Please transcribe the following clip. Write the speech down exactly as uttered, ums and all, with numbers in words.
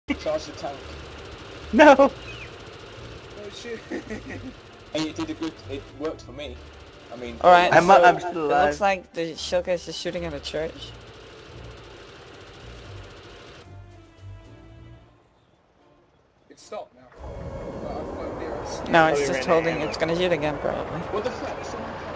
Charge the tank. No! Oh shit. Hey, it did a good. It worked for me. I mean. Alright, I'm, so I'm still it alive. looks like the showcase is shooting at a church. It's stopped now. But I've flown near us. No, Oh, it's you just ran holding, ahead. it's gonna shoot again probably. What the fuck? Someone